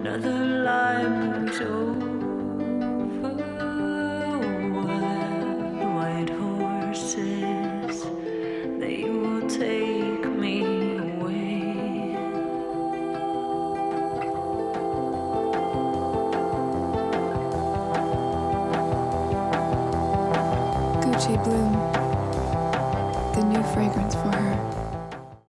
another line moves over. White horses, they will take me away. Gucci Bloom, the new fragrance for her.